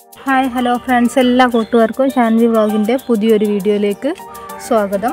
Hi hello friends, എല്ലാ കൂട്ടുകാർക്കും ഷാൻവി വ്ളോഗിൻ്റെ പുതിയൊരു വീഡിയോയിലേക്ക് സ്വാഗതം.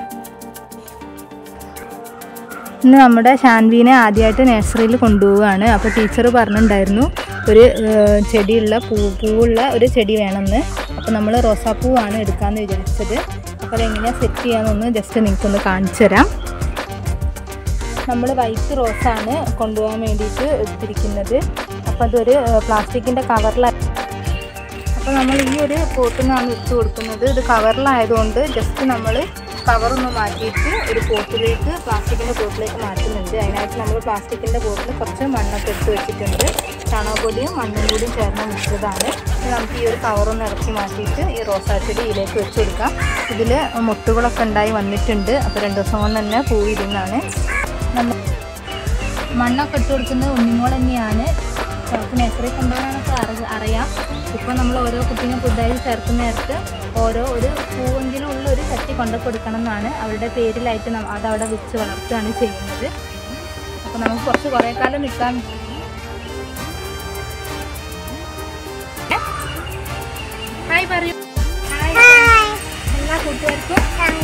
ഇന്ന് നമ്മുടെ ഷാൻവിനെ ആദ്യമായിട്ട് നഴ്സറിയിൽ കൊണ്ടുപോവുകയാണ്. അപ്പോൾ ടീച്ചർ പറഞ്ഞിട്ടുണ്ടായിരുന്നു ഒരു ചെടിയുള്ള പൂവുള്ള ഒരു ചെടി വേണമെന്ന്. അപ്പോൾ നമ്മൾ റോസാപ്പൂവാണ് എടുക്കാമെന്ന് വിചാരിച്ചത്. അപ്പോൾ അതെങ്ങനെയാണ് സെറ്റ് ചെയ്യാമെന്നൊന്ന് ജസ്റ്റ് നിങ്ങൾക്കൊന്ന് കാണിച്ചു തരാം. നമ്മൾ വൈറ്റ് റോസാണ് കൊണ്ടുപോകാൻ വേണ്ടിയിട്ട് എടുത്തിരിക്കുന്നത്. അപ്പോൾ അതൊരു പ്ലാസ്റ്റിക്കിൻ്റെ കവറിലാണ്. അപ്പോൾ നമ്മൾ ഈ ഒരു പോട്ടിനാണ് ഇട്ട് കൊടുക്കുന്നത്. ഇത് കവറിലായതുകൊണ്ട് ജസ്റ്റ് നമ്മൾ കവറൊന്ന് മാറ്റിയിട്ട് ഒരു പോട്ടിലേക്ക്, പ്ലാസ്റ്റിക്കിൻ്റെ പോട്ടിലേക്ക് മാറ്റുന്നുണ്ട്. അതിനായിട്ട് നമ്മൾ പ്ലാസ്റ്റിക്കിൻ്റെ പോട്ടിൽ കുറച്ച് മണ്ണൊക്കെ എടുത്ത് വെച്ചിട്ടുണ്ട്. ചാണകപ്പൊടിയും മണ്ണും കൂടിയും ചേർന്ന് മിശ്രിതമാണ്. നമുക്ക് ഈ ഒരു കവറൊന്ന് ഇറക്കി മാറ്റിയിട്ട് ഈ റോസാ ചെടി ഇതിലേക്ക് വെച്ച് കൊടുക്കാം. ഇതിൽ മുട്ടുകളൊക്കെ ഉണ്ടായി വന്നിട്ടുണ്ട്. അപ്പോൾ 2 ദിവസം കൊണ്ട് തന്നെ പൂ വിരിയുന്നതാണ്. നമ്മൾ മണ്ണൊക്കെ ഇട്ട് കൊടുക്കുന്നത് ഉണ്ണിമോൾ തന്നെയാണ്. നമുക്ക് നഴ്സറി കൊണ്ടുപോകാനൊക്കെ അറിയാം. ഇപ്പോൾ നമ്മൾ ഓരോ കുട്ടീനെ പുതുതായി ചേർക്കുന്ന നേരത്ത് ഒരു പൂവെങ്കിലും ഉള്ള ഒരു ചട്ടി കൊണ്ടു കൊടുക്കണം എന്നാണ് അവരുടെ പേരിലായിട്ട് അതവിടെ വെച്ച് വളർത്തുകയാണ് ചെയ്യുന്നത്. അപ്പോൾ നമുക്ക് കുറേ കാലം നിൽക്കാൻ. ഹായ് പറയൂ. എല്ലാ കൂട്ടുകാർക്കും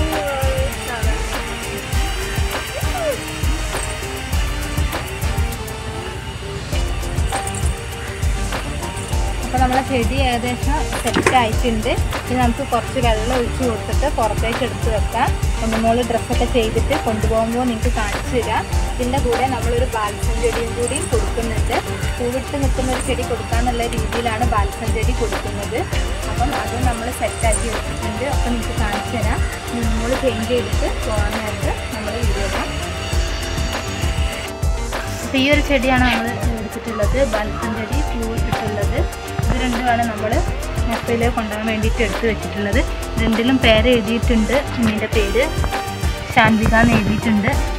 അപ്പോൾ നമ്മളെ ചെടി ഏകദേശം സെറ്റായിട്ടുണ്ട്. ഇനി നമുക്ക് കുറച്ച് വെള്ളം ഒഴിച്ച് കൊടുത്തിട്ട് പുറത്തേക്ക് എടുത്ത് വെക്കാം. നമ്മൾ ഡ്രസ്സൊക്കെ ചെയ്തിട്ട് കൊണ്ടുപോകുമ്പോൾ നിങ്ങൾക്ക് കാണിച്ചു തരാം. ഇതിൻ്റെ കൂടെ നമ്മളൊരു ബാൽസം ചെടിയും കൂടി കൊടുക്കുന്നുണ്ട്. പൂവിട്ട് നിൽക്കുന്ന ഒരു ചെടി കൊടുക്കാന്നുള്ള രീതിയിലാണ് ബാൽസം ചെടി കൊടുക്കുന്നത്. അപ്പം അത് നമ്മൾ സെറ്റാക്കി വെച്ചിട്ടുണ്ട്. അപ്പോൾ നിങ്ങൾക്ക് കാണിച്ചു തരാം. നമ്മൾ ചേഞ്ച് ചെയ്തിട്ട് പോകാൻ നേരത്ത് നമ്മൾ വീഡിയോക്കാം. അപ്പോൾ ഈ ഒരു ചെടിയാണ് നമ്മൾ എടുത്തിട്ടുള്ളത്, ബാൽസം ചെടി പൂവിട്ടിട്ടുള്ളത്. ഇത് രണ്ടുമാണ് നമ്മൾ നഴ്സറിയിലേക്ക് കൊണ്ടുപോകാൻ വേണ്ടിയിട്ട് എടുത്ത് വെച്ചിട്ടുള്ളത്. രണ്ടിലും പേര് എഴുതിയിട്ടുണ്ട്. ഇതിൻ്റെ പേര് ഷാൻവിക എന്ന് എഴുതിയിട്ടുണ്ട്.